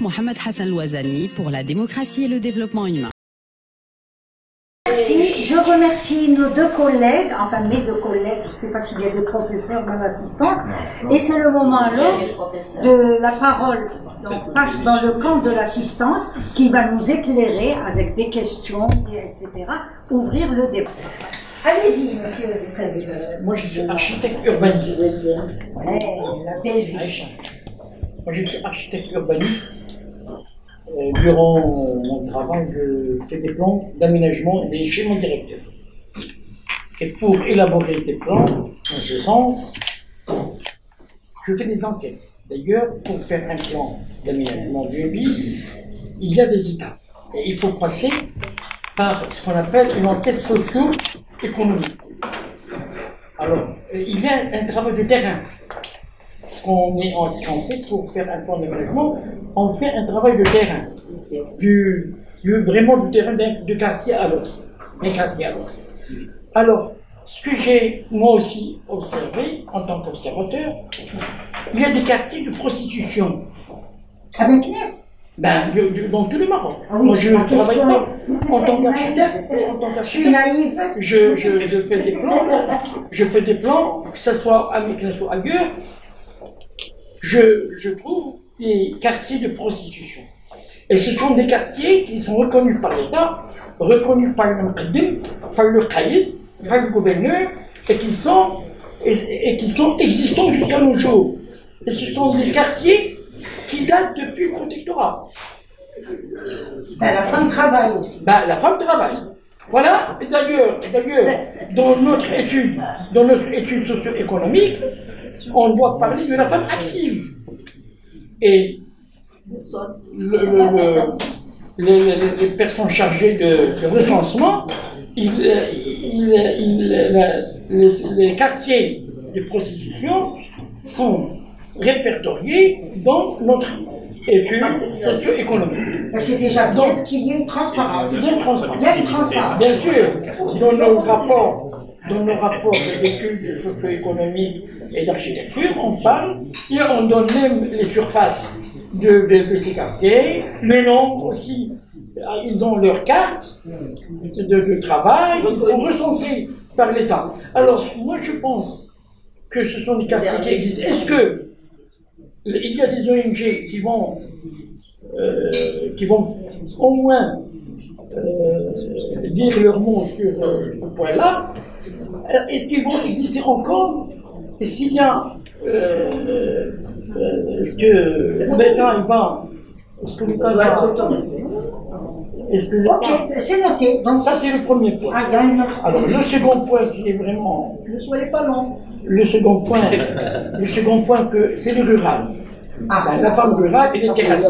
Mohamed Hassan Louazani pour la démocratie et le développement humain. Merci. Je remercie nos deux collègues, enfin mes deux collègues, je ne sais pas s'il y a des professeurs dans l'assistance, et c'est le moment alors de la parole. Donc passe dans le camp de l'assistance qui va nous éclairer avec des questions, etc. Ouvrir le débat. Allez-y, monsieur Strelly. Moi, je suis architecte urbaniste. Ouais, la belle vie. Moi, je suis architecte urbaniste. Durant mon travail, je fais des plans d'aménagement des schémas directeurs. Et pour élaborer des plans, en ce sens, je fais des enquêtes. D'ailleurs, pour faire un plan d'aménagement d'une ville, il y a des étapes. Et il faut passer par ce qu'on appelle une enquête socio-économique. Alors, il y a un travail de terrain. Ce qu'on fait pour faire un plan d'aménagement, on fait un travail de terrain. Vraiment du terrain de quartier à l'autre. D'un quartier à l'autre. Alors, ce que j'ai moi aussi observé en tant qu'observateur, il y a des quartiers de prostitution. Avec Inès? Ben, dans tout le Maroc. Ah oui, moi, je ne travaille pas en tant naïve. qu'architecte. Je suis naïve. Je fais des plans, que ce soit avec que ce soit ailleurs. Je trouve des quartiers de prostitution. Et ce sont des quartiers qui sont reconnus par l'État, reconnus par le Mqaddim, par le Qaïd, par le gouverneur, et qui sont existants jusqu'à nos jours. Et ce sont des quartiers qui datent depuis le protectorat. Ben, la femme travaille aussi. Ben, la femme travaille. Voilà. Et d'ailleurs, dans notre étude socio-économique, on doit parler de la femme active. Et les personnes chargées de recensement, les quartiers de prostitution sont répertoriés dans notre étude socio-économique. C'est déjà bien qu'il y ait une transparence. Il y a une transparence. Il y a une transparence. Bien sûr, dans nos rapports d'études socio-économiques et d'architecture, on parle et on donne même les surfaces de ces quartiers, le nombre aussi. Ils ont leur carte de travail, ils sont recensés par l'État. Alors, moi je pense que ce sont des quartiers qui existent. Est-ce que il y a des ONG qui vont au moins dire leur mot sur ce point-là? Est-ce qu'ils vont exister encore? Est-ce qu'il y a est-ce que l'État va? Est-ce que l'État va? Ok, c'est noté. Donc ça, c'est le premier point. Ah, il y a une autre. Alors, le second point qui est vraiment. Ne soyez pas long. Le second point, c'est le rural. La femme rurale, elle est terrassée.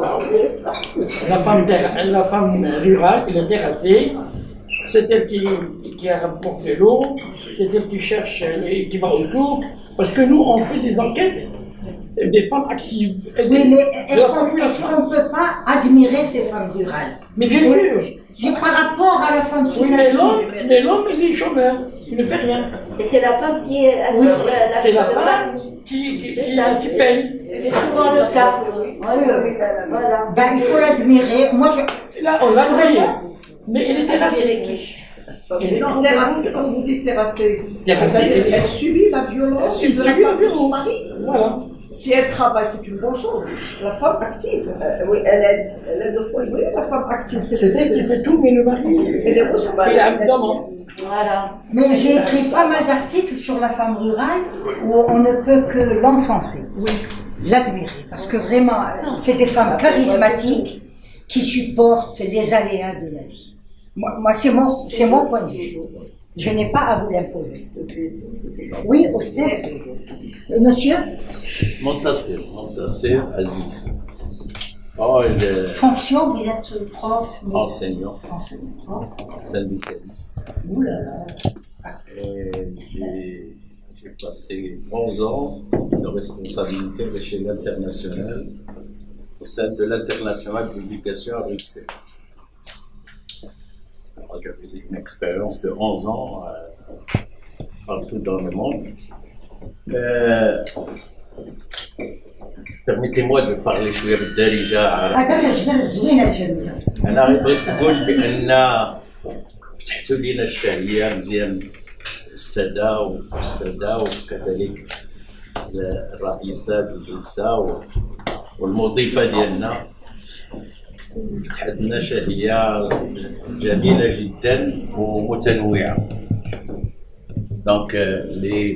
La femme rurale, elle est terrassée. C'est elle qui rapporte l'eau, c'est elle qui cherche, qui va au souk. Parce que nous, on fait des enquêtes des femmes actives. Oui, mais est-ce qu'on ne peut pas admirer ces femmes rurales? Mais bien sûr. C'est par rapport à la femme Oui, mais l'homme, il est chômeur. Il ne fait rien. Et c'est la femme qui est c'est la femme qui paye. C'est souvent le cas. Voilà. Ben, il faut l'admirer. Moi, là, on l'a payé. Mais elle est terrassée. Non, terrassée, quand vous dites terrassée, elle subit la violence de la part de son mari. Voilà. Si elle travaille, c'est une bonne chose. La femme active. Oui, elle aide au foyer. Oui, la femme active, c'est elle qui fait tout, mais le mari, elle est aussi. C'est évidemment. Voilà. Mais j'ai écrit pas mal d'articles sur la femme rurale où on ne peut que l'encenser. Oui. L'admirer. Parce que vraiment, c'est des femmes charismatiques qui supportent les aléas de la vie. Moi c'est mon point de vue. Je n'ai pas à vous l'imposer. Oui, Austère. Monsieur Montasser Aziz. Fonction, vous êtes prof, enseignant, syndicaliste. Ouh là là. J'ai passé 11 ans de responsabilité à l'échelle internationale au sein de l'International de l'éducation à Bruxelles. J'avais une expérience de 11 ans partout dans le monde. permettez-moi de parler شوية بالدارجة. هذا زوينة الجميلة. أنا بغيت نقول بأن فتحتوا لينا الشهية مزيان السادة وكذلك الرئيسات الجلسة والمضيفة ديالنا فتحت لنا شهية جميلة جدا ومتنوعة. دونك اللي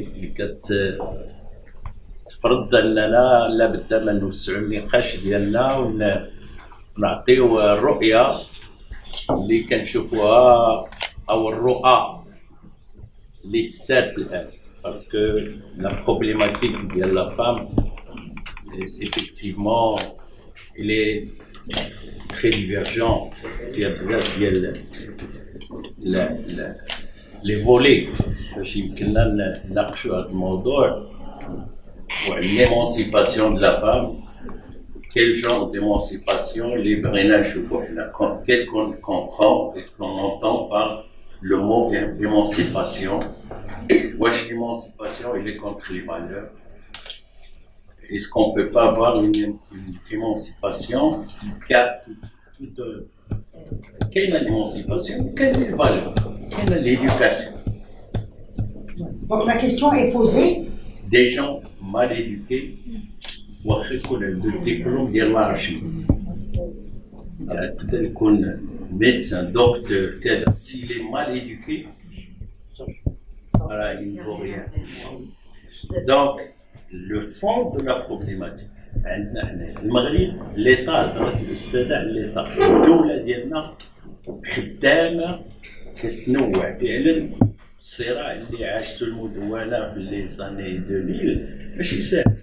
كتفرض أننا لابد من نوسعوا النقاش ديالنا ونعطيو الرؤية اللي كنشوفوها أو الرؤى اللي تستات الآن. باسكو لا بروبليماتيك ديال لا فام effectivement il est très divergent. Il y a بزاف ديال لي فولي باش يمكننا نناقشوا هذا الموضوع. l'émancipation de la femme, quel genre d'émancipation les brenna choufoua. Qu'est-ce qu'on comprend et qu'on entend par le mot d'émancipation? Wesh l'émancipation il est contre les valeurs. Est-ce qu'on ne peut pas avoir une émancipation qui a toute quelle est l'émancipation? Quelle est les valeurs? Quelle est l'éducation? Donc la question est posée. Des gens mal éduqués واخا يكون عنده الدبلوم ديال الارشيف تقدر يكون ميدسان دكتور كذا سي لي مال ايدوكي راه ينفو ريان. دونك لو فون دو لا بروبليماتيك عندنا حنا المغرب ليطا هضرت الاستاذه على ليطا الدوله ديالنا خدامه كتنوع فعلا. الصراع اللي عاشته المدونه في لي ساني 2000 ماشي ساهل.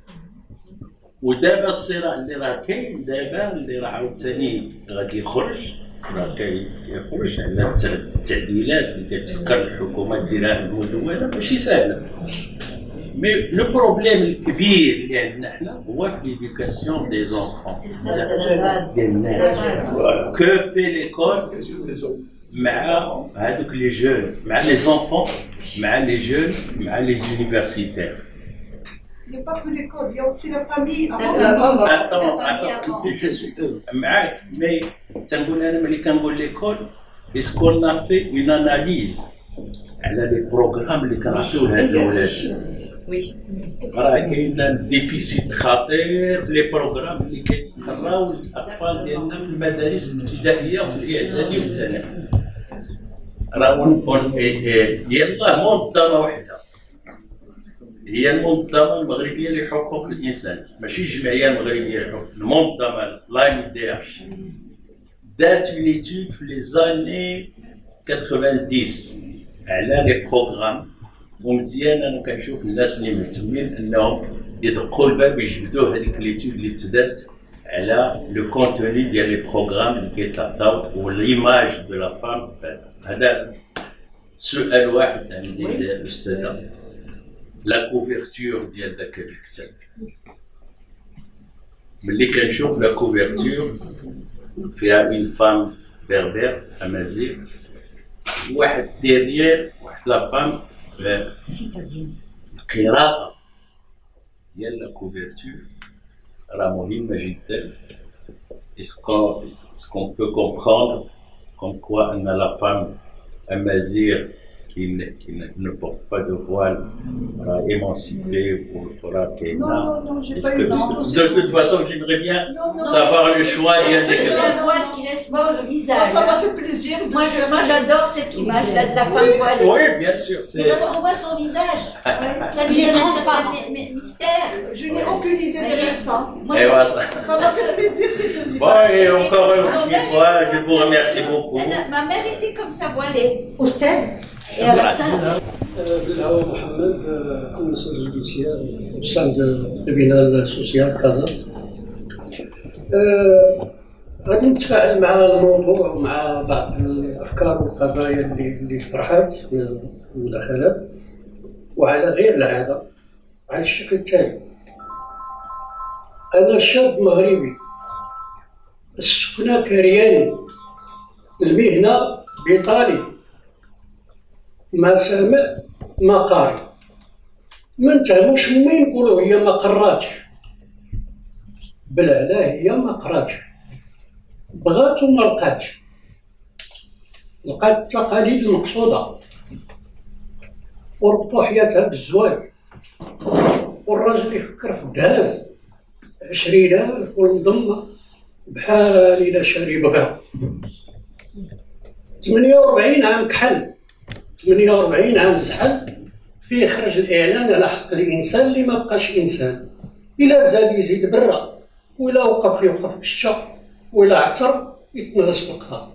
ودابا الصراع اللي راه كاين دابا اللي راه عاوتاني غادي يخرج راه كيخرج على التعديلات اللي كتفكر الحكومه ديرها المدونه ماشي ساهله. مي لو بروبليم الكبير اللي عندنا حنا هو في ليدوكاسيون دي زونفون ديال الناس. كو في ليكول مع هذوك لي جون مع لي زونفون مع لي جون مع لي يونيفرسيتير. Il n'y a pas que l'école, il y a aussi la famille. Attends, je suis معاك. مي تنقول أنا ملي كنقول ليكول اسكو نا في اون اناليز على لي بروغرام اللي كنعطيو لهاد الولاد. وي راه كاين ديفيسيت خطير في لي بروغرام اللي كيقراو الاطفال ديالنا في المدارس الابتدائيه وفي الاعدادي والثانوي. راه يلاه منظمه وحده هي المنظمه المغربيه لحقوق الانسان ماشي الجمعيه المغربيه لحقوق المنظمه لاي دي اش دارت اون ايتود في لي زاني 90 على لي بروغرام. ومزيان انا كنشوف الناس اللي مهتمين انهم يدقوا الباب يجبدوا هذيك ليتود اللي تدارت على لو كونتوني ديال لي بروغرام اللي كيتعطاو وليماج دو لا فام. هذا سؤال واحد عندي الاستاذه لا كوفرتور ديال داك الكتاب. ملي كنشوف لا كوفرتور فيها اون فام بربر امازيغ واحد ديريير واحد لا فام. القراءة ديال لا كوفرتور راه مهمة جدا. Est-ce qu'on peut comprendre comme quoi la femme amazigh qui ne porte pas de voile sera émancipée pour le Torah Kéna? Non, j'ai pas eu de toute façon, j'aimerais bien savoir le choix. Il y a des voile qui laisse voir le visage. Ça m'a fait plaisir. Moi j'adore cette image-là de la femme voilée. Oui, bien sûr. On voit son visage. Ça lui donne un mystère. Je n'ai aucune idée derrière ça. Ça m'a fait plaisir ces deux images. Bon, et encore une fois, je vous remercie beaucoup. Ma mère était comme ça voilée. أستاذ بالهوا محمد مسؤول جوديسيير وسام التربينال سوسيال كازا. غادي نتفاعل مع الموضوع ومع بعض الافكار والقضايا اللي طرحت من المداخلات وعلى غير العاده على الشكل التالي. انا شاب مغربي السكنه كرياني المهنه بطالي ما سامع ما قاري ما نتهموش مين نقولوا هي ما قراتش بالعلا هي ما قراتش، بغات وما لقاتش، لقات التقاليد المقصوده وربطوا حياتها بالزواج، والراجل يفكر في الدهاز 20,000 والمضمه بحال إلا شاري بقرة. 48 عام كحل، 48 عام زحل، فيه خرج الإعلان على حق الإنسان اللي ما بقاش إنسان. إلا زاد يزيد برا، وإلا وقف يوقف بالشا، وإلا عثر يتنغص في القضاء.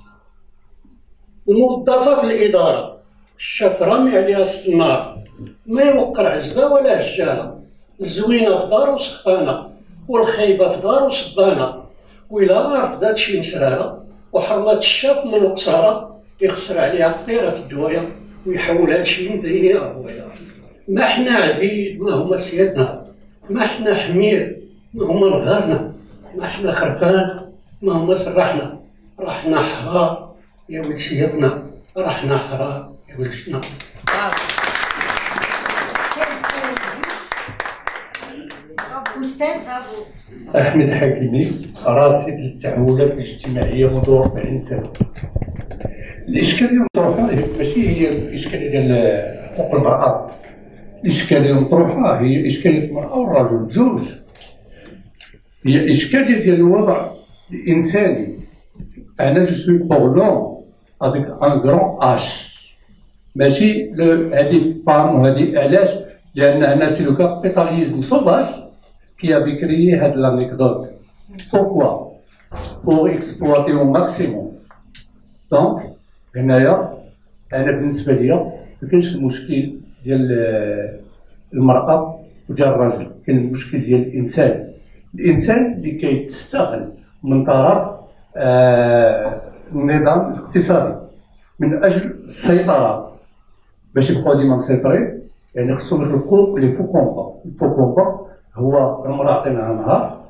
الموظفة في الإدارة الشاف رامي عليها السنار، ما يوقر عزبة ولا هجالة، الزوينة في دار وسخانة، والخايبة في دار وصبانة، وإلا رفضات شي مسرارة وحرمات الشاف من القصارى يخسر عليها قطيرة الدوايا ويحولها لشي مدينة أبويا. ما حنا عبيد ما هما سيادنا، ما حنا حمير ما هما نغازنا، ما حنا خرفان ما هما سرحنا، راحنا حرار يا ولد سيادنا، راحنا حرار يا ولد شنا. أحمد حكيمي، رصيد للتحولات الاجتماعية منذ 40 سنة. الإشكالية المطروحة ماشي هي الإشكالية ديال حقوق المرأة، الإشكالية المطروحة هي إشكالية المرأة والرجل جوج، هي إشكالية ديال الوضع الإنساني. أنا جو سوي بور لوم افيك ان غران اش، ماشي هادي بام وهادي علاش، لأن هنا سي لو كابيتاليزم سوفاج qui avait créé cette anecdote. Pourquoi? Pour exploiter au maximum. Donc, هنايا أنا بالنسبة ليا مكاينش المشكل ديال المرأة وديال الراجل، كاين المشكل ديال الإنسان. الإنسان اللي كيتستغل من طرف النظام الاقتصادي من أجل السيطرة، باش يبقاو ديما مسيطرين، يعني خصهم يخلقوا لي فو كومبا. الفو كومبا هو المرأة عطيناها نهار،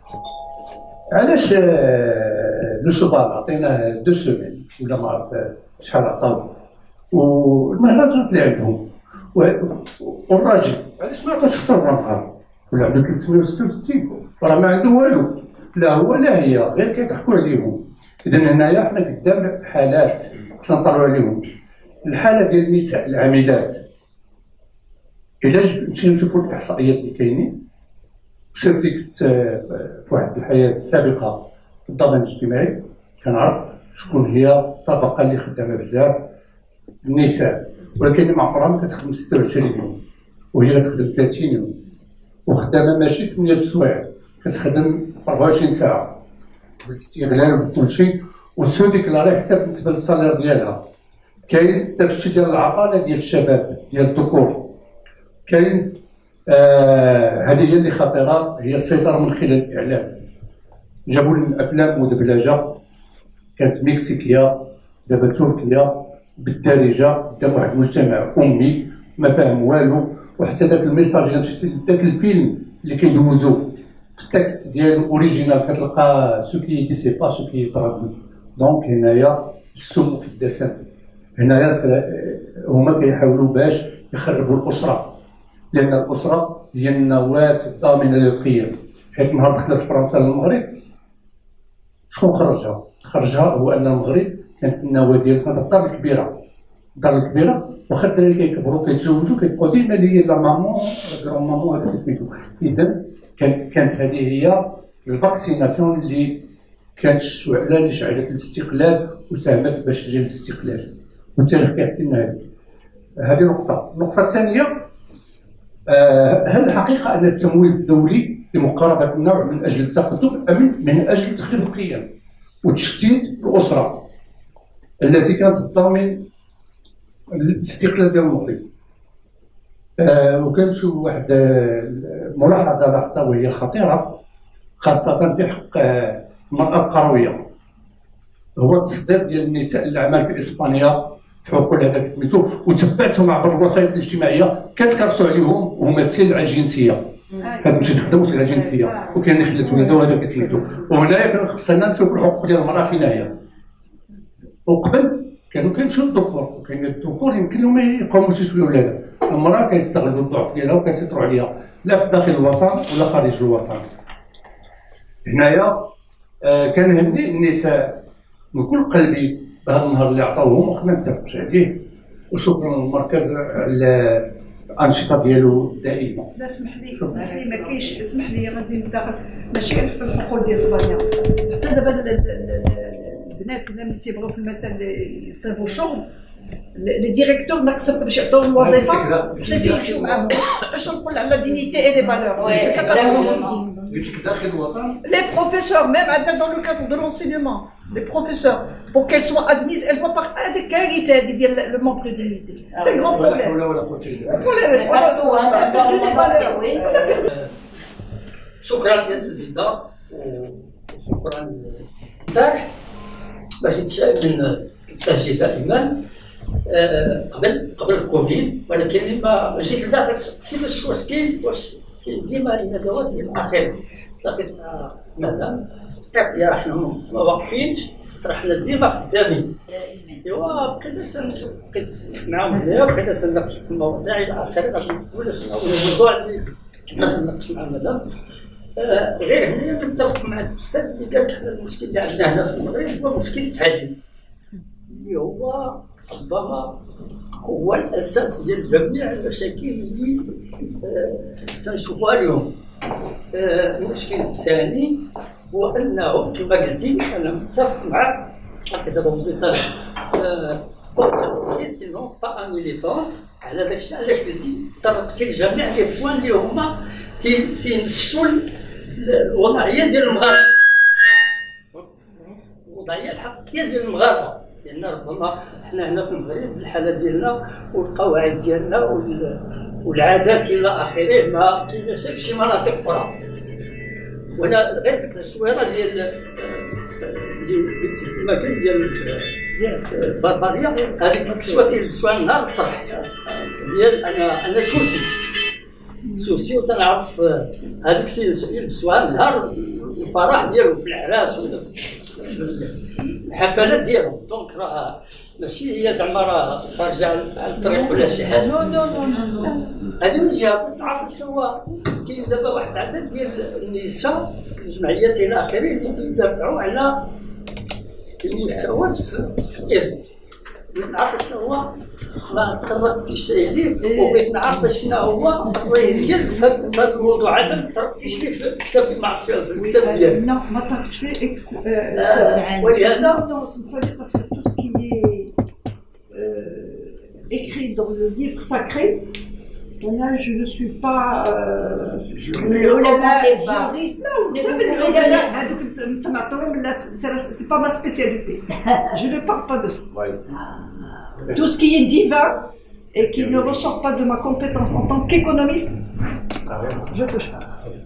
علاش لو شوفال عطيناه 2 سيمين ولا ما عرف شحال عطاو، والمهرجانات اللي عندهم، والراجل علاش ما عطاوش اختار نهار ولا عنده 366 راه ما عنده والو، لا هو لا هي غير كيضحكوا عليهم. إذا هنايا حنا قدام حالات خصنا نطلعوا عليهم. الحالة ديال النساء العاملات، إلا مشينا نشوفوا الإحصائيات اللي كاينين، سيرتي كنت في واحد الحياة السابقة في الضمان الاجتماعي كنعرف شكون هي الطبقة اللي خدامة بزاف، النساء، ولكن مع عمرها ما كتخدم 26 يوم وهي كتخدم 30 يوم، وخدامة ماشي 8 سوايع، كتخدم 24 ساعة بالاستغلال وكل شيء، وسو ديكلاري حتى بالنسبة للصالير ديالها. كاين التفتيش ديال العطالة ديال الشباب ديال الذكور، كاين هذه هي اللي خطيرة، هي السيطرة من خلال الإعلام. جابوا لنا أفلام مدبلجة كانت مكسيكية دابا تركية بالدارجة قدام واحد المجتمع أمي ما فاهم والو، وحتى داك الميساج إلا مشيتي داك الفيلم اللي كيدوزو في التكست ديالو أوريجينال كتلقى سو كي سي با سو كي ترادوي. دونك هنايا السم في الدسم، هنايا هما كيحاولوا باش يخربوا الأسرة، لأن الأسرة هي النواة الضامنة للقيم. حيت نهار دخلت فرنسا للمغرب شكون خرجها؟ خرجها هو أن المغرب كانت النواة ديالها الدار الكبيرة، الدار الكبيرة واخا الدراري كيكبروا كيتزوجوا كيبقاو ديما اللي هي لا مامون لا مامون هذاك سميتو. إذا كانت هذه هي الفاكسيناسيون اللي كانت الشعلة اللي شعلت الاستقلال وساهمت باش تجي الاستقلال، والتاريخ كيحكي لنا هذه نقطة. النقطة الثانية، هل الحقيقة أن التمويل الدولي لمقاربة النوع من أجل التقدم أم من أجل تخريب القيم وتشتيت الأسرة التي كانت تضمن الاستقلال ديال المغرب؟ وكنشوف واحد ملاحظة لاحظتها وهي خطيرة خاصة في حق المرأة القروية، هو التصدير ديال النساء للأعمال في إسبانيا في حقول هذاك سميتو، وتبعتهم عبر الوسائط الاجتماعية كتكرسوا عليهم وهما السلعة الجنسية، كتمشي تخدم سلعة جنسية وكاين اللي خلات ولادها وهذاك سميتو. وهنايا خصنا نشوفوا الحقوق ديال المرأة فين هي. وقبل كانوا كيمشيو للذكور، وكاين الذكور يمكن لهم يقوموا شي شويه ولادها، المرأة كيستغلوا الضعف ديالها وكيسيطروا عليها لا في داخل الوطن ولا خارج الوطن. هنايا كنهني النساء من كل قلبي بهذا النهار اللي عطاوهم، وخا ما نتفقش عليه، وشكرا للمركز على الانشطه ديالو دائما. لا اسمح لي ما كاينش، اسمح لي غادي ندخل ماشي غير في الحقوق ديال اسبانيا، حتى دابا البنات اللي تيبغيو في المثل يصيبوا شغل لي ديريكتور ناقصك باش يعطيو الوظيفه حتى تيمشيو معاهم باش نقول على دينيتي اي لي فالور. داخل الوطن لي بروفيسور ميم عندنا دون لو كادر دو لونسينيومون لي بروفيسور بور كيل سوا ادميز ال دو با هذيك كارثه هذه ديال لو مونك دو دينيتي سي غران بروبليم. ولا قوه شكرا يا سيدة وشكرا لك باش يتشائم من تاجي دائما قبل الكوفيد، ولكن ما جيت لداخل تسيب واش كاين ديما الندوات ديال الاخر. تلاقيت مع مدام قالت لي احنا ما واقفينش، حنا ديما خدامين. ايوا بقيت معاهم هنايا وبقينا تناقشوا في المواضيع الى اخره. غادي نقول شنو هو الموضوع اللي كنا تناقشوا مع مدام. غير هنا نتفق مع الاستاذ اللي قال حنا المشكل اللي عندنا هنا في المغرب هو مشكل التعليم، اللي هو ربما هو الاساس ديال جميع المشاكل اللي تنشوفوها اليوم. المشكل الثاني هو انه كما قلتي انا متفق معك، حتى دابا وزير سينون با ان ميليتون على داك الشيء علاش قلتي طرقتي لجميع لي بوان اللي هما تيمسوا الوضعيه ديال المغاربه، الوضعيه الحقيقيه ديال المغاربه، لان ربما حنا هنا في المغرب الحاله ديالنا والقواعد ديالنا والعادات الى اخره ما كايناش في شي مناطق اخرى. وانا غير ديك التصويره ديال اللي قلتي في المكان ديال بربريه، هذيك التصويره تيلبسوها نهار الفرح ديال انا سوسي وتنعرف هذيك يلبسوها نهار الفرح ديالو في العراس ولا في الحفلات ديالهم. دونك راه ماشي هي زعما راه خارجه على الطريق ولا شي حاجه. نو نو نو نو هذه من جهه تعرف شنو هو كاين دابا واحد العدد ديال النساء الجمعيات الى اخره اللي تيدافعوا على المساواه في الارث. نعرف شنو هو ما تطرق في شيء ليه، وبغيت نعرف شنو هو الرأي ديالك في هذا الموضوع. هذا ما تطرقتيش ليه في الكتاب في الكتاب ديالك. لا ما طرقتش فيه ولهذا non, c'est parce que tout ce qui est écrit dans le livre sacré, là je ne suis pas juriste, c'est pas ma spécialité. Je ne parle pas de ça. Tout ce qui est divin et qui ne ressort pas de ma compétence en tant qu'économiste, je ne touche pas.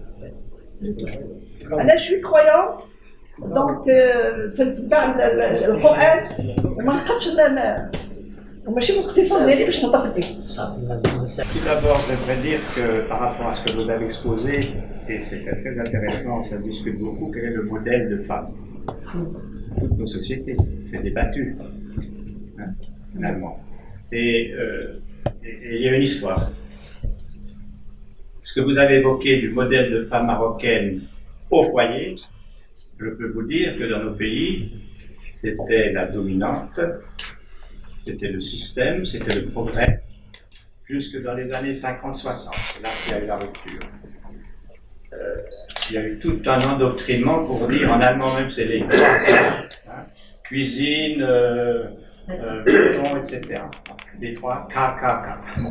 Là je suis croyante. Donc, تنتبع القرآن وما نقدش وماشي مختصاص ديالي باش نطبق به. Tout d'abord, j'aimerais dire que par rapport à ce que vous avez exposé, et c'était très intéressant, ça discute beaucoup, quel est le modèle de femme. Toutes nos sociétés, c'est débattu, hein, finalement. Et il y a une histoire. Ce que vous avez évoqué du modèle de femme marocaine au foyer, je peux vous dire que dans nos pays, c'était la dominante, c'était le système, c'était le progrès, jusque dans les années 50-60. Là, il y a eu la rupture. Il y a eu tout un endoctrinement pour dire, en allemand même, c'est les trois, hein, cuisine, maison, etc. Les trois KKK.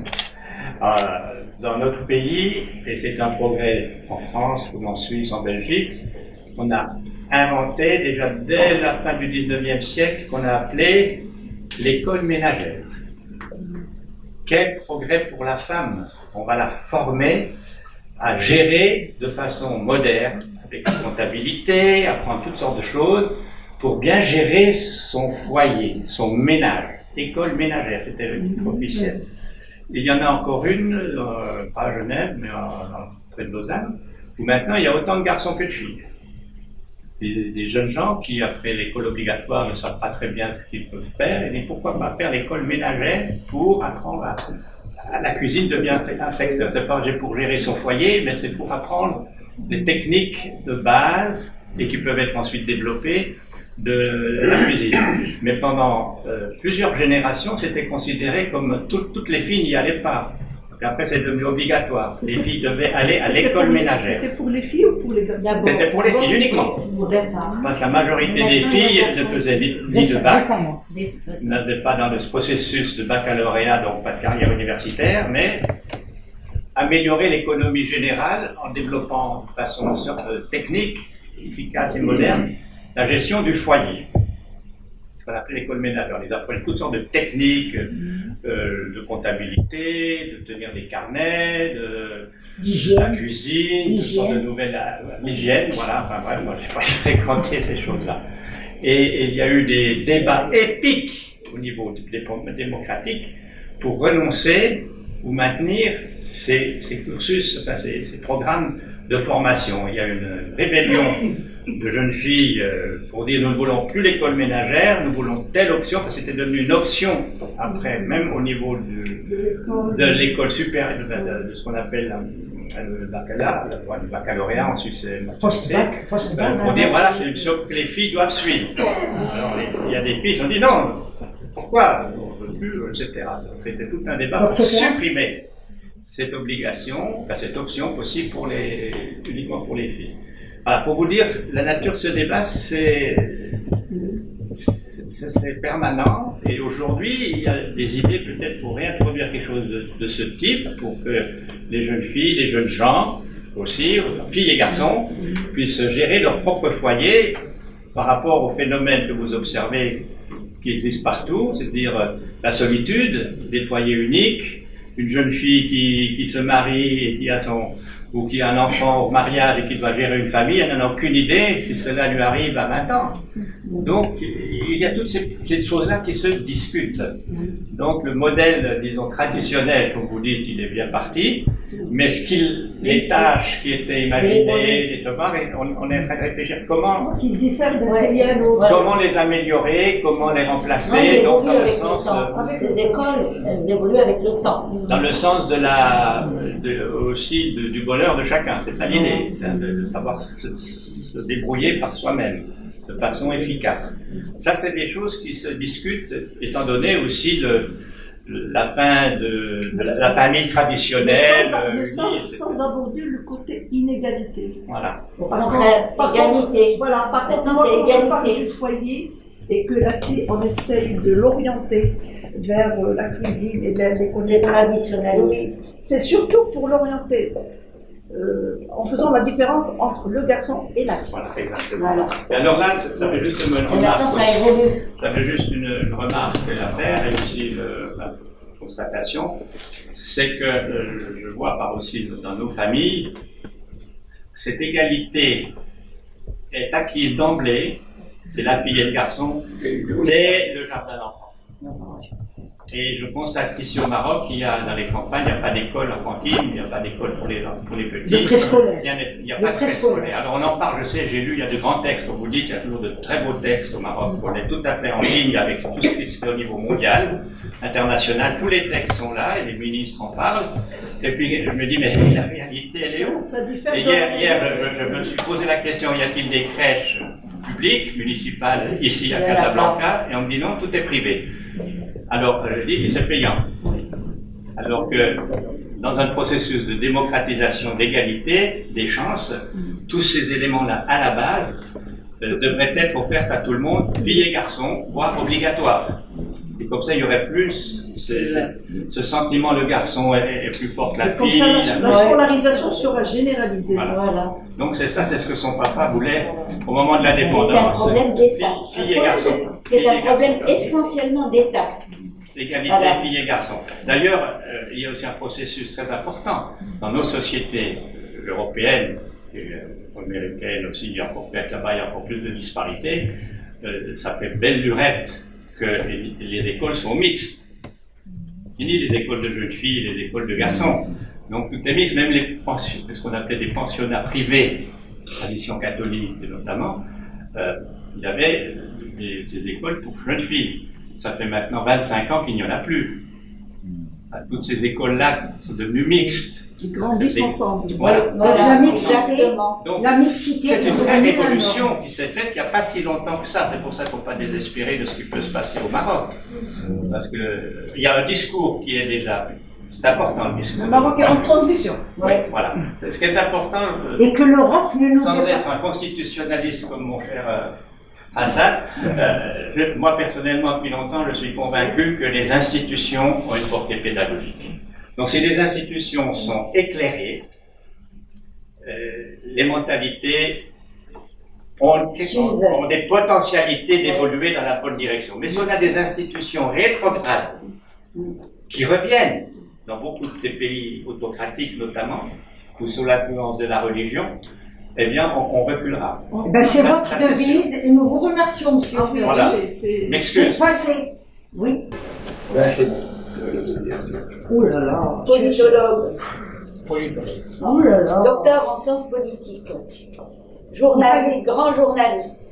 Dans notre pays, et c'est un progrès en France, comme en Suisse, en Belgique, on a inventé déjà dès la fin du 19e siècle qu'on a appelé l'école ménagère. Quel progrès pour la femme! On va la former à gérer de façon moderne, avec la comptabilité, apprendre toutes sortes de choses, pour bien gérer son foyer, son ménage. École ménagère, c'était le titre officiel. Il y en a encore une, pas à Genève, mais près de Lausanne, où maintenant il y a autant de garçons que de filles. Des jeunes gens qui, après l'école obligatoire, ne savent pas très bien ce qu'ils peuvent faire, et mais pourquoi pas faire l'école ménagère pour apprendre à la cuisine devient un secteur. C'est pas pour gérer son foyer, mais c'est pour apprendre les techniques de base et qui peuvent être ensuite développés de la cuisine. Mais pendant plusieurs générations, c'était considéré comme toutes les filles n'y allaient pas. Après, c'est devenu obligatoire. Les filles devaient aller à l'école ménagère. C'était pour les filles ou pour les garçons? C'était pour les filles uniquement. Parce que la majorité des filles ne faisaient ni de bac, n'avaient pas dans le processus de baccalauréat, donc pas de carrière universitaire, mais améliorer l'économie générale en développant de façon technique, efficace et moderne la gestion du foyer. Ce qu'on appelait l'école ménagère. Ils apprennent toutes sortes de techniques de comptabilité, de tenir des carnets, de la cuisine, toutes sortes de nouvelles hygiène, voilà. Enfin bref, moi j'ai pas fréquenté ces choses-là. Et il y a eu des débats épiques au niveau démocratique pour renoncer ou maintenir ces cursus, enfin ces programmes de formation. Il y a une rébellion de jeunes filles pour dire nous ne voulons plus l'école ménagère, nous voulons telle option, parce que c'était devenu une option après, même au niveau de l'école supérieure, de ce qu'on appelle le baccalauréat, ensuite c'est post-bac, pour dire voilà, c'est une option que les filles doivent suivre. Alors il y a des filles qui se sont dit non, pourquoi on ne veut plus, etc. Donc c'était tout un débat pour supprimer cette obligation, enfin cette option possible uniquement pour les filles. Voilà, pour vous dire, la nature de ce débat, c'est permanent, et aujourd'hui, il y a des idées peut-être pour réintroduire quelque chose de ce type, pour que les jeunes filles, les jeunes gens aussi, filles et garçons, puissent gérer leur propre foyer par rapport au phénomène que vous observez qui existe partout, c'est-à-dire la solitude, des foyers uniques, une jeune fille qui se marie et qui a un enfant au mariage et qui doit gérer une famille, elle n'en a aucune idée si cela lui arrive à 20 ans. Donc, il y a toutes ces choses-là qui se discutent. Donc, le modèle, disons, traditionnel, comme vous dites, il est bien parti, mais les tâches qui étaient imaginées, les devoirs, on est en train de réfléchir comment les améliorer, comment les remplacer, donc dans le sens... Ces écoles, elles évoluent avec le temps. Dans le sens aussi du bonheur de chacun, c'est ça l'idée, de savoir se débrouiller par soi-même, de façon efficace. Ça, c'est des choses qui se discutent, étant donné aussi la fin de la famille traditionnelle. Sans aborder le côté inégalité. Voilà. Égalité. Voilà, par contre, moi, quand je parle du foyer et que la fille, on essaye de l'orienter vers la cuisine et vers les connaissances traditionnalistes. C'est surtout pour l'orienter. En faisant la différence entre le garçon et la fille. Voilà, exactement. Voilà. Et alors là, ça fait juste une remarque. Ça fait juste une remarque à faire et aussi la constatation, c'est que je vois par aussi dans nos familles, cette égalité est acquise d'emblée, c'est la fille et le garçon, dès le jardin d'enfants. Et je constate qu'ici au Maroc, dans les campagnes, il n'y a pas d'école enfantine, il n'y a pas d'école pour les petits. Le préscolaire. Il n'y a pas de préscolaire. Alors on en parle, je sais, j'ai lu, il y a de grands textes, comme vous dites, il y a toujours de très beaux textes au Maroc. On est tout à fait en ligne avec tout ce qui se fait au niveau mondial, international. Tous les textes sont là et les ministres en parlent. Et puis je me dis, mais la réalité, elle est où? Et hier, je me suis posé la question, y a-t-il des crèches publiques, municipales, ici à Casablanca? Et on me dit non, tout est privé. Alors, je dis, c'est payant. Alors que dans un processus de démocratisation, d'égalité, des chances, tous ces éléments-là, à la base, devraient être offerts à tout le monde, filles et garçons, voire obligatoires. Et comme ça, il y aurait plus ce sentiment, le garçon est plus fort que la fille. Comme ça, la scolarisation sera généralisée. Voilà. Donc c'est ça, c'est ce que son papa voulait au moment de l'indépendance. C'est un problème d'État. Filles et garçons. C'est un problème essentiellement d'État. L'égalité filles et garçons. D'ailleurs, il y a aussi un processus très important dans nos sociétés européennes et américaines aussi, il y a encore plus de disparités. Ça fait belle lurette que les écoles sont mixtes. Fini les écoles de jeunes filles et les écoles de garçons. Donc tout est mixte, même ce qu'on appelait des pensionnats privés, tradition catholique notamment, il y avait ces écoles pour jeunes filles. Ça fait maintenant 25 ans qu'il n'y en a plus. Toutes ces écoles-là sont devenues mixtes. Ils grandissent ensemble. Voilà. La mixité. Donc, La mixité. c'est une vraie révolution qui s'est faite il n'y a pas si longtemps que ça. C'est pour ça qu'il ne faut pas désespérer de ce qui peut se passer au Maroc. Parce qu'il y a un discours qui est déjà... C'est important le discours. Le Maroc est en transition. Oui, voilà. Ce qui est important... Et que l'Europe ne nous... Sans être un constitutionnaliste comme mon cher Hassan, moi personnellement depuis longtemps je suis convaincu que les institutions ont une portée pédagogique. Donc si les institutions sont éclairées, les mentalités ont des potentialités d'évoluer dans la bonne direction. Mais si on a des institutions rétrogrades qui reviennent dans beaucoup de ces pays autocratiques notamment, ou sous l'influence de la religion, eh bien, on reculera. C'est votre devise et nous vous remercions, monsieur. Voilà. M'excuse. Oui. Oh là là. Politologue. Oh là là. Docteur en sciences politiques. Journaliste, grand journaliste.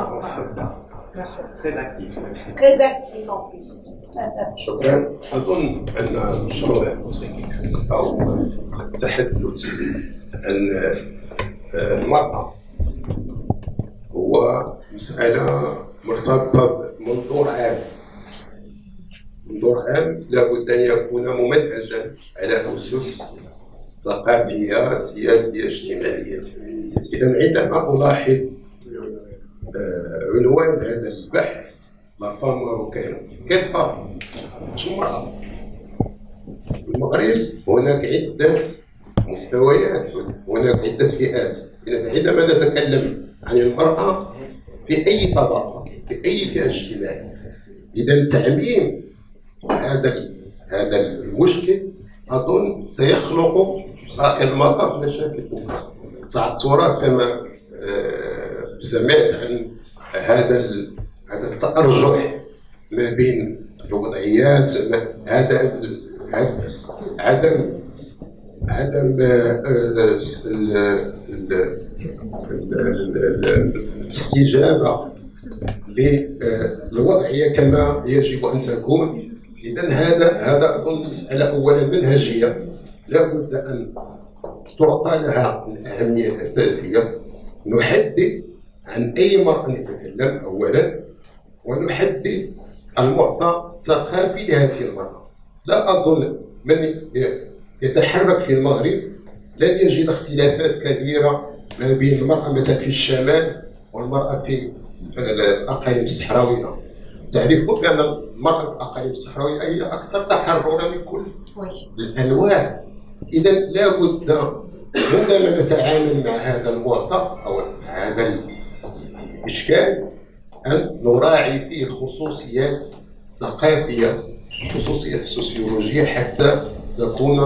Très actif. Très actif en plus. شكرا. أظن أن المشروع أو تحدث عن المرأة هو مسألة مرتبطة بمنظور عام. منظور عام لابد أن يكون ممنهجا على أسس ثقافية سياسية اجتماعية. إذا عندما ألاحظ عنوان هذا البحث لا فام ماروكان، كيف فام؟ مش مرأة. في المغرب هناك عدة مستويات، هناك عدة فئات. إذا عندما نتكلم عن المرأة في أي طبقة، في أي فئة اجتماعية، إذا تعميم هذا المشكل أظن سيخلق سائر المطاف مشاكل تعثرات كما سمعت عن هذا التأرجح ما بين الوضعيات، هذا عدم الاستجابة للوضعية كما يجب أن تكون. إذا هذا أظن مسألة أولا منهجية لابد أن تعطى لها الأهمية الأساسية. نحدد عن أي مرأة نتكلم أولا، ونحدد المعطى الثقافي لهذه المرأة. لا أظن من يتحرك في المغرب لن يجد اختلافات كبيرة ما بين المرأة مثلا في الشمال والمرأة في الأقاليم الصحراوية. تعرفون بأن المرأة في الأقاليم الصحراوية هي أكثر تحررا من كل الأنواع. إذا لا بد عندما نتعامل مع هذا المعطى أو مع هذا الإشكال أن نراعي فيه الخصوصيات الثقافية، الخصوصيات السوسيولوجية، حتى تكون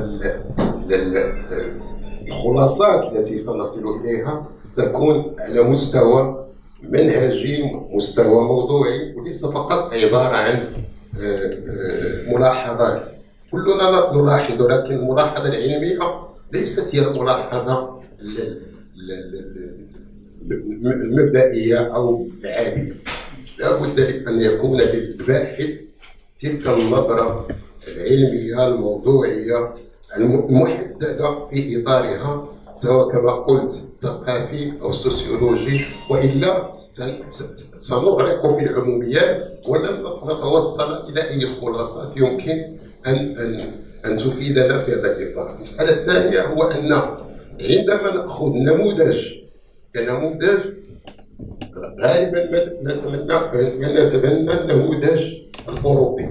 الخلاصات التي سنصل إليها تكون على مستوى منهجي، مستوى موضوعي، وليس فقط عبارة عن ملاحظات. كلنا نلاحظ، لكن الملاحظة العلمية ليست هي الملاحظة المبدئية أو العادية. لا بد أن يكون للباحث تلك النظرة العلمية الموضوعية المحددة في إطارها، سواء كما قلت ثقافي أو سوسيولوجي، وإلا سنغرق في العموميات ولن نتوصل إلى أي خلاصات يمكن أن تفيدنا في هذا الإطار. المسألة الثانية هو أن عندما نأخذ نموذج كنموذج، غالبا نتبنى النموذج الأوروبي.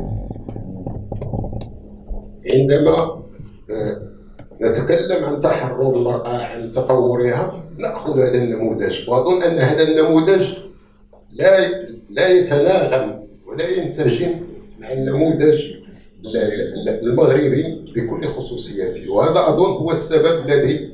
عندما نتكلم عن تحرر المرأة، عن تطورها، نأخذ هذا النموذج، وأظن أن هذا النموذج لا يتناغم ولا ينسجم مع النموذج المغربي بكل خصوصياته. وهذا أظن هو السبب الذي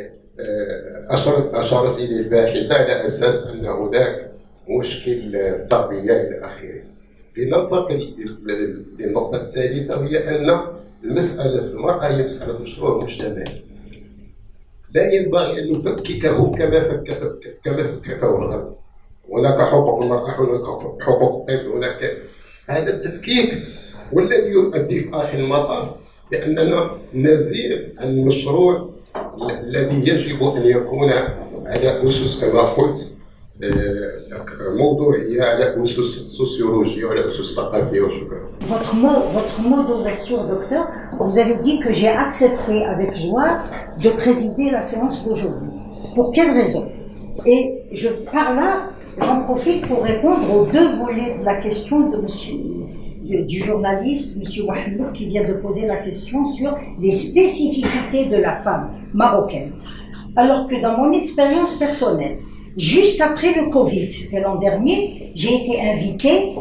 أشارت إليه الباحثة على أساس أن هناك مشكل تربية إلى آخره. لننتقل للنقطة الثالثة، وهي أن المسألة المرأة هي مسألة مشروع مجتمعي، لا ينبغي أن نفككه كما فككه الغرب. هناك حقوق المرأة، هناك حقوق الطفل، هناك هذا التفكيك والذي يؤدي في آخر المطاف لأننا نزيد المشروع الذي يجب أن يكون على أسس كما قلت موضوعية، على أسس سوسيولوجية وعلى أسس ثقافية. وشكرا. Votre mot d'ouverture, docteur, vous avez dit que j'ai accepté avec joie de présider la séance d'aujourd'hui. Pour quelle raison? Et par là, j'en profite pour répondre aux deux volets de la question du journaliste, M. Wahmoud, qui vient de poser la question sur les spécificités de la femme marocaine. Alors que dans mon expérience personnelle, juste après le Covid, c'était l'an dernier, j'ai été invitée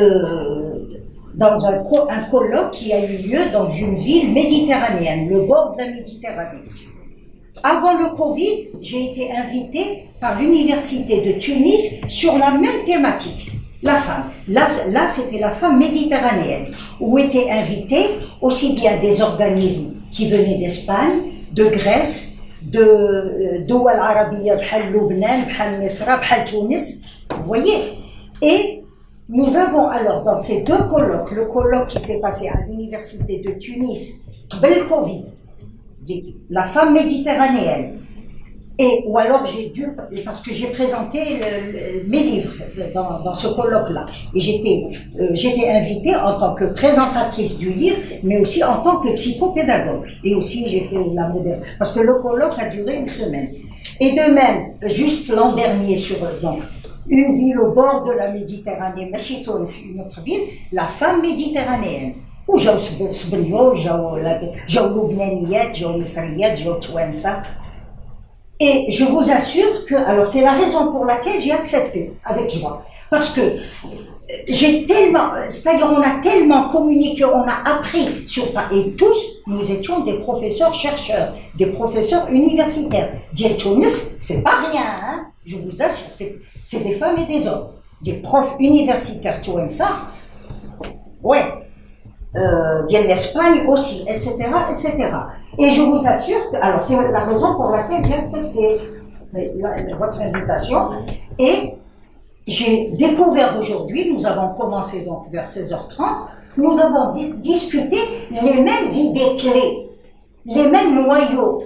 dans un colloque qui a eu lieu dans une ville méditerranéenne, le bord de la Méditerranée. Avant le Covid, j'ai été invitée par l'université de Tunis sur la même thématique, la femme. Là c'était la femme méditerranéenne, où étaient invités aussi bien des organismes qui venaient d'Espagne, de Grèce, de Doual Arabia, bhal Lubnan, bhal Misra, bhal Tunis, vous voyez. Et nous avons alors dans ces deux colloques, le colloque qui s'est passé à l'université de Tunis, bel Covid, la femme méditerranéenne, ou alors j'ai dû, parce que j'ai présenté mes livres dans ce colloque-là, et j'étais invitée en tant que présentatrice du livre, mais aussi en tant que psychopédagogue, et aussi j'ai fait la moderne, parce que le colloque a duré une semaine. Et de même, juste l'an dernier, sur donc, une ville au bord de la Méditerranée, Machitoun, une autre ville, la femme méditerranéenne. Ou j'ai Sbenyo, j'ai Loubnaniyat, j'ai Misriyat, j'ai Touensa. Et je vous assure que, alors c'est la raison pour laquelle j'ai accepté avec joie. Parce que c'est-à-dire on a tellement communiqué, on a appris et tous, nous étions des professeurs chercheurs, des professeurs universitaires. Diel Tunis, c'est pas rien, hein, je vous assure, c'est des femmes et des hommes. Des profs universitaires, tout ça, ouais. L'Espagne aussi, etc., etc. Et je vous assure que, alors c'est la raison pour laquelle j'ai accepté votre invitation, et j'ai découvert aujourd'hui, nous avons commencé donc vers 16h30, nous avons discuté les mêmes idées clés, les mêmes noyaux.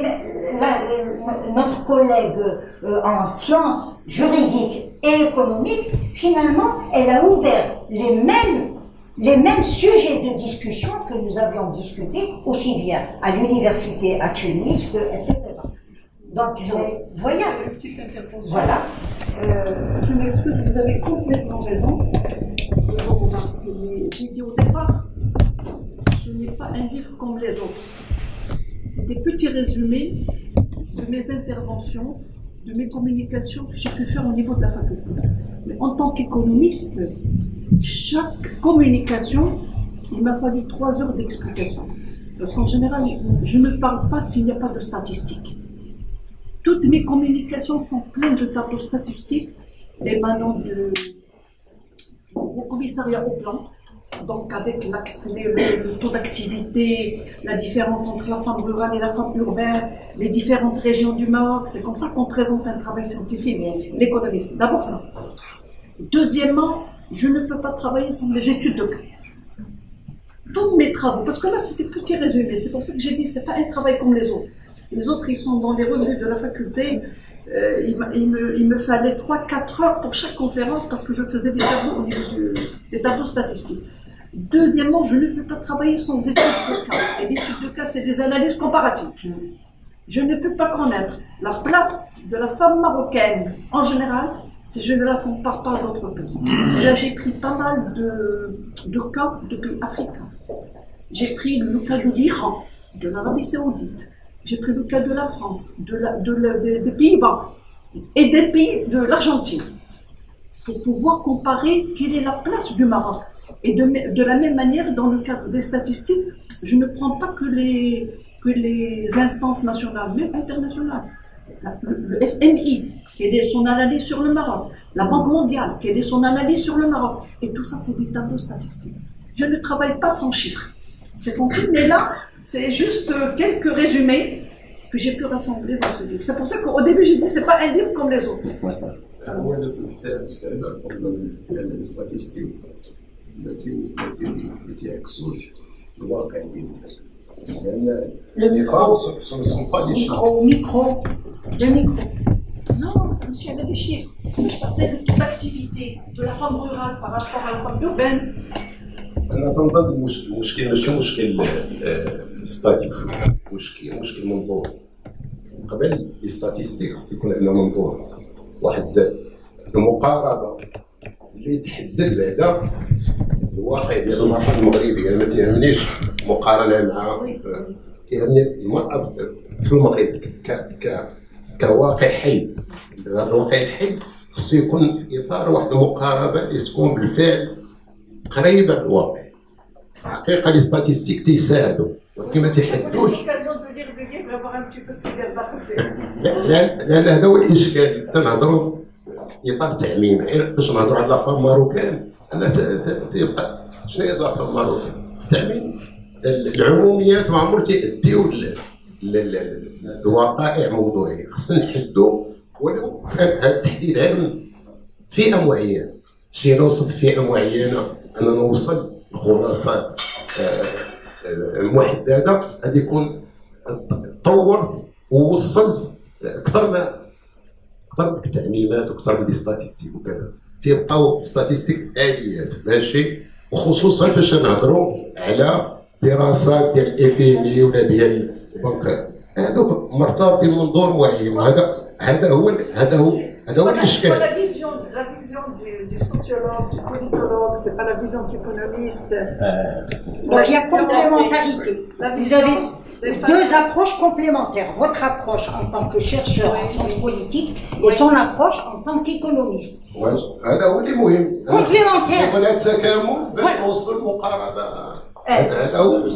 Notre collègue en sciences juridiques et économiques, finalement, elle a ouvert les mêmes sujets de discussion que nous avions discutés, aussi bien à l'université à Tunis, etc. Donc, voyez. Une petite intervention. Voilà. Je m'excuse, vous avez complètement raison. J'ai dit au départ, ce n'est pas un livre comme les autres. C'est des petits résumés de mes interventions, de mes communications que j'ai pu faire au niveau de la faculté. Mais en tant qu'économiste, chaque communication, il m'a fallu 3 heures d'explication. Parce qu'en général, je ne parle pas s'il n'y a pas de statistiques. Toutes mes communications sont pleines de tableaux statistiques émanant au commissariat au plan. Donc avec le taux d'activité, la différence entre la femme rurale et la femme urbaine, les différentes régions du Maroc, c'est comme ça qu'on présente un travail scientifique, l'économiste. D'abord ça. Deuxièmement, je ne peux pas travailler sans les études de cas. Tous mes travaux, parce que là c'était petit résumé, c'est pour ça que j'ai dit c'est pas un travail comme les autres. Les autres ils sont dans les revues de la faculté, il me fallait 3-4 heures pour chaque conférence parce que je faisais des tableaux au niveau des tableaux statistiques. Deuxièmement, je ne peux pas travailler sans études de cas. Et l'étude de cas, c'est des analyses comparatives. Je ne peux pas connaître la place de la femme marocaine en général si je ne la compare pas à d'autres pays. Là, j'ai pris pas mal de cas de pays africains. J'ai pris le cas de l'Iran, de l'Arabie Saoudite. J'ai pris le cas de la France, des Pays-Bas et des pays de l'Argentine pour pouvoir comparer quelle est la place du Maroc. Et de la même manière, dans le cadre des statistiques, je ne prends pas que les instances nationales, mais internationales. Le FMI, quelle est son analyse sur le Maroc, la Banque mondiale, quelle est son analyse sur le Maroc. Et tout ça, c'est des tableaux statistiques. Je ne travaille pas sans chiffres. C'est compris, mais là, c'est juste quelques résumés que j'ai pu rassembler dans ce livre. C'est pour ça qu'au début, j'ai dit, c'est pas un livre comme les autres. التي يعكسوش الواقع ديالنا Le micro. Ce ne sont pas des chiffres. Micro. Non, ça me suit avec des chiffres. Je partais de toute activité de la femme rurale par rapport à la femme urbaine. أنا تنظن المشكل ماشي مشكل ستاتيستيك، مشكل منظور. قبل الستاتيستيك خص يكون عندنا منظور، واحد المقاربة اللي تحدد بعدا الواقع ديال المرأة المغربية. أنا ما تيهمنيش مقارنة مع كيهمني المرأة في المغرب كواقع حي. الواقع الحي خصو يكون في إطار واحد المقاربة اللي تكون بالفعل قريبة للواقع. حقيقة لي ستاتيستيك تيساعدوا ولكن ما تيحدوش. لا هذا هو الإشكال. تنهضروا إطار تعميم، باش نهضروا على لافام ماروكان أنا تيبقى شنو هي لافام ماروكان؟ التعميم العموميات ما عمر تيأديو الوقائع موضوعية. خصنا نحدوا ولو كان هذا التحديد علم فئة معينة، شي نوصل فئة معينة أنا نوصل لخلاصات محددة غادي يكون طورت ووصلت أكثر من التعميمات وأكثر من الستاتيستيك وكذا. تيبقاو ستاتيستيك آليات ماشي، وخصوصا فاش نهضروا على دراسات ديال الاف ام اي ولا ديال البنك، هذوك مرتبطين بمنظور معين. هذا هو الاشكال. La vision du sociologue, du politologue, c'est pas la vision du économiste. Il y a complémentarité. Vous avez deux approches complémentaires. Votre approche en tant que chercheur en sciences politiques et son approche en tant qu'économiste. هذا هو اللي مهم. Complémentaire. يكون هذا التكامل باش نوصلوا للمقاربة. هذا هو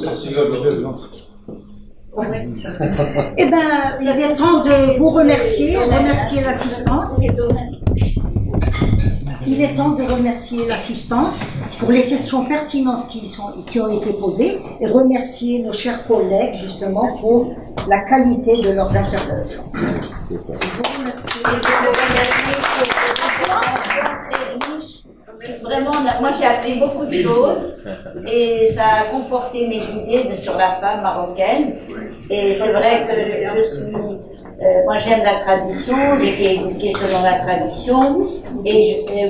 Eh bien, il est temps de vous remercier l'assistance. Il est temps de remercier l'assistance pour les questions pertinentes qui ont été posées et remercier nos chers collègues justement pour la qualité de leurs interventions. Je vous remercie. Vraiment, moi j'ai appris beaucoup de choses et ça a conforté mes idées sur la femme marocaine. Et c'est vrai que je suis, moi j'aime la tradition, j'ai été éduquée selon la tradition et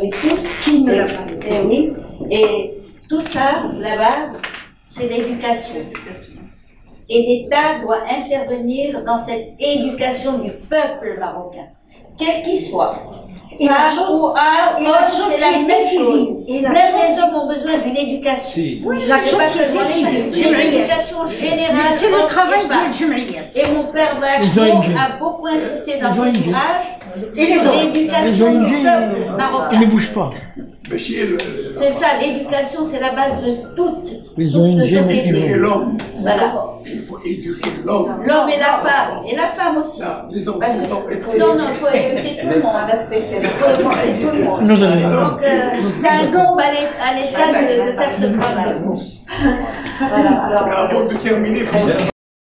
tout ça, la base, c'est l'éducation. Et l'État doit intervenir dans cette éducation du peuple marocain, quel qu'il soit. Et la société civile. Même les hommes ont besoin d'une éducation. La société civile. C'est l'éducation générale. C'est le travail des Jum'iyat. Et mon père a beaucoup insisté dans ses ouvrages sur l'éducation du peuple marocain. Il ne bouge pas. C'est ça, l'éducation, c'est la base de toute société. Voilà. Il faut éduquer l'homme. L'homme et la femme. Et la femme aussi. Les enfants. Non, il faut éduquer tout le monde. Il faut éduquer tout le monde. Donc, c'est un don à l'État de faire ce travail. Voilà. Alors, avant de terminer,